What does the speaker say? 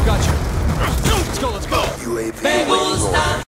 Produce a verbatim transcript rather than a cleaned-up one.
Got you. Let's go, let's go. U A V.